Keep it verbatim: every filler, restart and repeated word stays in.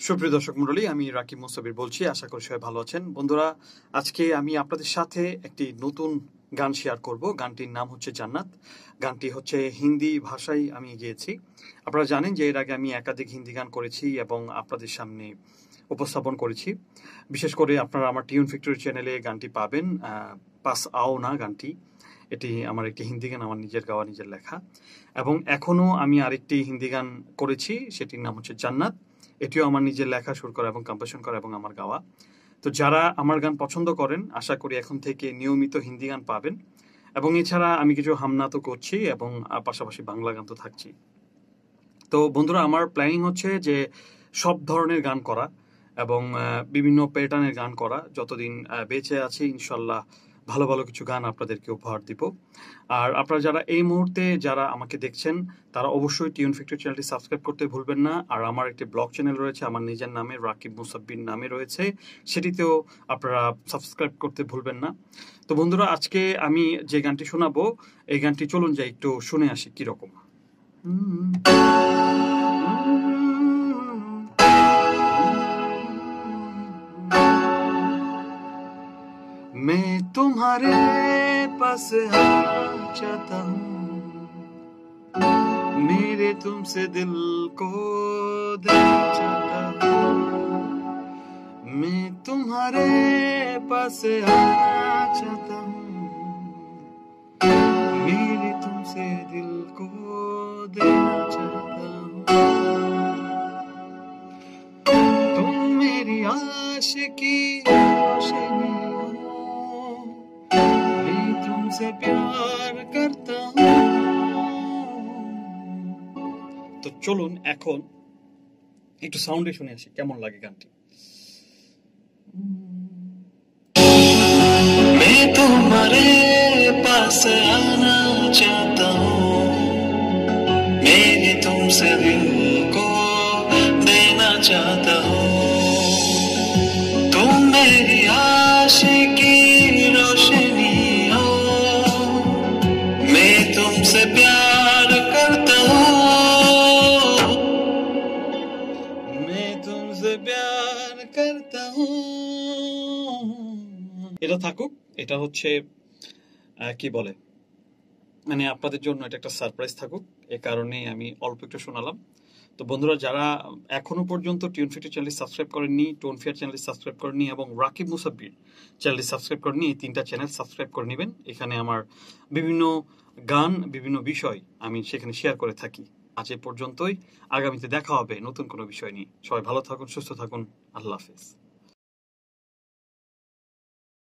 সুপ্রিয় দর্শক মণ্ডলী, আমি রাকিব মুসাবির বলছি। আশা করি সবাই ভালো আছেন। বন্ধুরা, আজকে আমি আপনাদের সাথে একটি নতুন গান শেয়ার করব। গানটির নাম হচ্ছে জান্নাত। গানটি হচ্ছে হিন্দি ভাষায় আমি গেয়েছি। আপনারা জানেন যে এর আগে আমি একাধিক হিন্দি গান করেছি এবং আপনাদের সামনে উপস্থাপন করেছি। বিশেষ করে আপনারা আমার টিউন ফ্যাক্টরি চ্যানেলে গানটি পাবেন, পাস আও না গানটি। এটি আমার একটি হিন্দি গান, আমার নিজের গাওয়া, নিজের লেখা। এবং এখনও আমি আরেকটি হিন্দি গান করেছি, সেটির নাম হচ্ছে জান্নাত। এটিও আমার নিজের লেখা, সুর করা এবং কম্পোজিশন করা এবং আমার গাওয়া। তো যারা আমার গান পছন্দ করেন, আশা করি এখন থেকে নিয়মিত হিন্দি গান পাবেন। এবং এছাড়া আমি কিছু হামনা তো করছি এবং পাশাপাশি বাংলা গান তো থাকছি। তো বন্ধুরা, আমার প্ল্যানিং হচ্ছে যে সব ধরনের গান করা এবং বিভিন্ন প্যাটার্নের গান করা। যতদিন বেঁচে আছি ইনশাল্লাহ ভালো ভালো কিছু গান আপনাদেরকে উপহার দিব। আর আপনারা যারা এই মুহূর্তে যারা আমাকে দেখছেন, তারা অবশ্যই টিউন ফ্যাক্টরি চ্যানেলটি সাবস্ক্রাইব করতে ভুলবেন না। আর আমার একটি ব্লগ চ্যানেল রয়েছে আমার নিজের নামে, রাকিব মুসাব্বির নামে রয়েছে, সেটিতেও আপনারা সাবস্ক্রাইব করতে ভুলবেন না। তো বন্ধুরা, আজকে আমি যে গানটি শোনাবো, এই গানটি চলুন যাই একটু শুনে আসি কিরকম। मैं तुम्हारे पास आना चाहता हूँ, मेरे तुमसे दिल को देना चाहता हूँ। मैं तुम्हारे पास आना चाहता हूँ, मेरे तुमसे दिल को देना चाहता हूँ। तुम मेरी आशिकी रोशनी से प्यार करता हूँ। তো চলুন এখন একটু সাউন্ডে শুনে আসি কেমন লাগে গানটি। मैं तुम्हारे पास आना चाहता हूँ, मेरे तुमसे दिल को देना चाहता हूँ। तुम मेरी आशिकी रोशनी तुमसे प्यार करता हूँ, मैं तुमसे प्यार करता हूँ। এটা থাকুক, এটা হচ্ছে কি বলে মানে আপনাদের জন্য এটা একটা সারপ্রাইজ থাকুক, এই কারণে আমি অল্প একটু শোনালাম। তো বন্ধুরা, যারা এখনো পর্যন্ত টিউন ফ্যাক্টরি চ্যানেলটি সাবস্ক্রাইব করেননি, টোন ফেয়ার চ্যানেলটি সাবস্ক্রাইব করেননি এবং রাকিব মুসাব্বির চ্যানেলটি সাবস্ক্রাইব করেননি, এই তিনটা চ্যানেল সাবস্ক্রাইব করে নেবেন। এখানে আমার বিভিন্ন গান, বিভিন্ন বিষয় আমি সেখানে শেয়ার করে থাকি। আজ এ পর্যন্তই, আগামীতে দেখা হবে নতুন কোনো বিষয় নিয়ে। সবাই ভালো থাকুন, সুস্থ থাকুন। আল্লাহ হাফেজ।